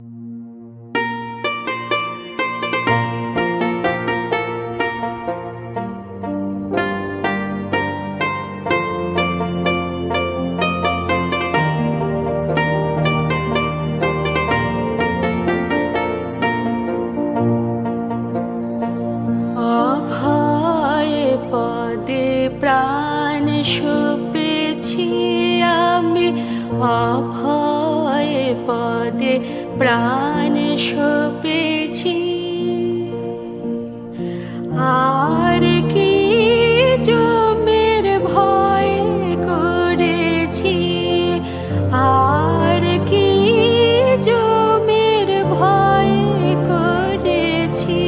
প্রাণ সপেছি আমি, অভয় পদে প্রাণ সপেছি। আর কি জমের ভয় করেছি, আর কি জমের ভয় করেছি।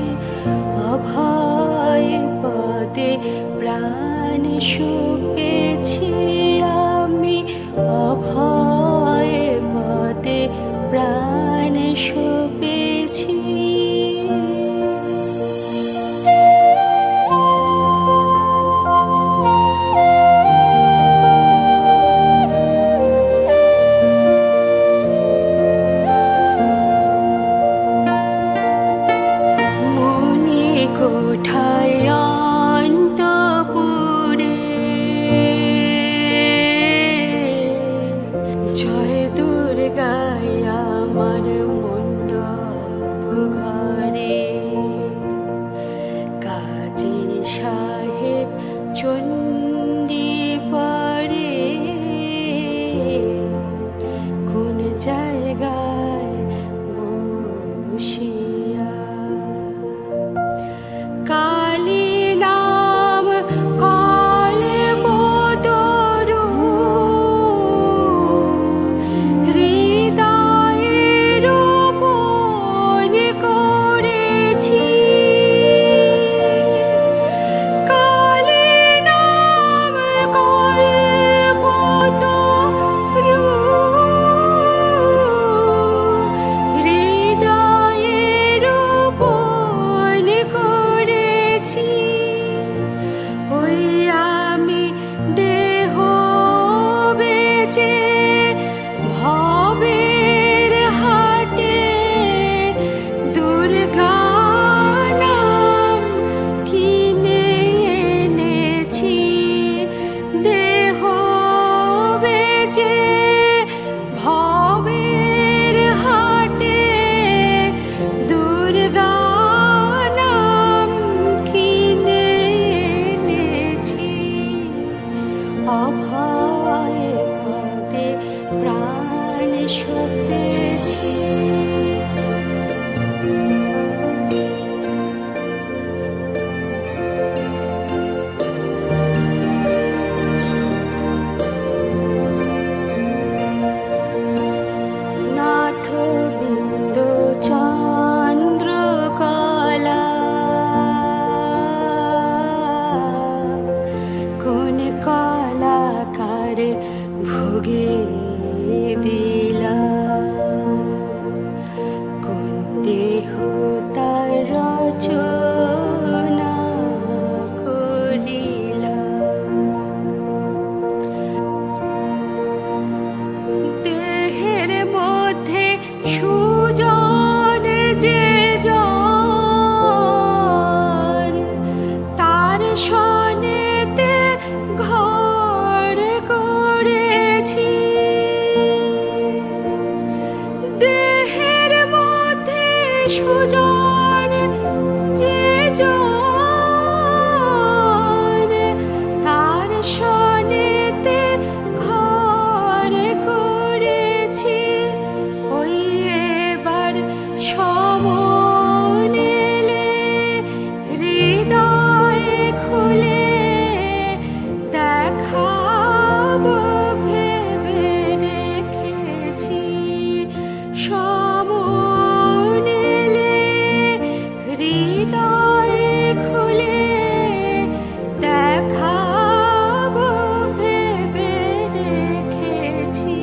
অভয় পদে প্রাণ সপেছি আমি, অভয় পদে প্রাণ সপেছি। মনে কোঠায় অন্তপুরে জয় দুর্গায় আমার মণ্ডপ ঘরে। কাজী সাহেব চণ্ডী পড়ে কোন জায়গায় বসিয়া। কালী নাম কল্পতরু হৃদয়ে রোপণ করেছি। কালী নাম কল্পতরু হৃদয়ে রোপণ করেছি। ওই আমি দেহ বেচে ভবের হাটে দুর্গা নাম কিনে এনেছি। দেহ বেচে ভবের হাটে দুর্গা নাম কিনে এনেছি। অভয় পদে প্রাণ সপেছি। নাথ বিন্দু চন্দ্রকলা কোন কলাকার ভোগে দিলা। কোন দেহ তার রচনা করিলা। দেহের মধ্যে সুজন যে জন, তার সনেতে ঘর করেছি। দেহের মধ্যে সুজন যে জন, তার সনেতে ঘর করেছি। ওই এবার সমন এলে হৃদয় খুলে দেখাব ভেবে রেখেছি। সমন এলে হৃদয় খুলে দেখাব ভেবে রেখেছি।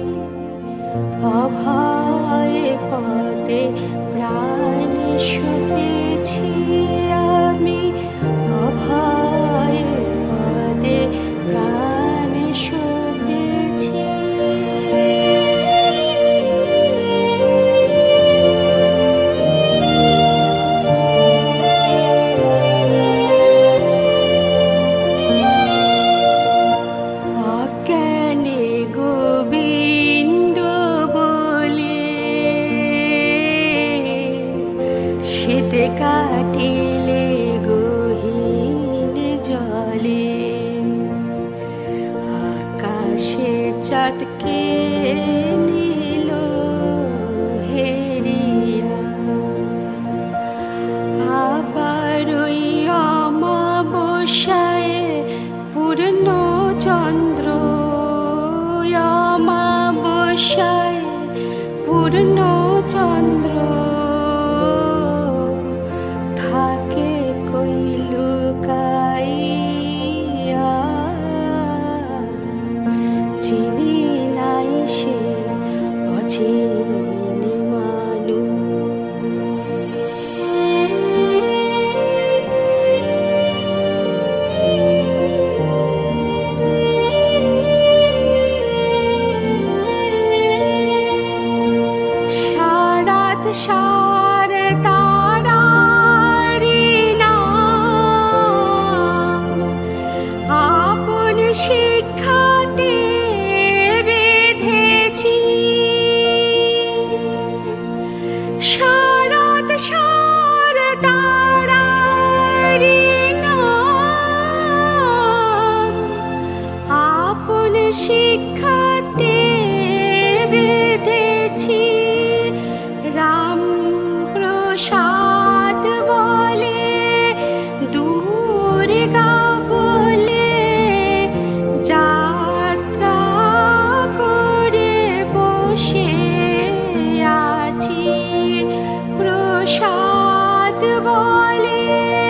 অভয় পদে প্রাণ সপেছি আমি, অভয় পদে প্রাণ সপেছি। কাটিলে গহীন জলে আকাশে চাঁদকে নিল হেরিয়া আবার ওই অমাবস্যায় পূর্ণ চন্দ্র অমাবস্যায় পূর্ণ চন্দ্র থাকে কইল গাইয়া চিনি নাই সে অচিনি মানু সার তারারি নাম আপন শিক্ষাতে বেঁধেছি সারাত সার তারারি নাম আপন শিক্ষাতে বেঁধেছি রাম প্রসাদ বলে দুর্গা বলে যাত্রা করে বসে আছি প্রসাদ বলে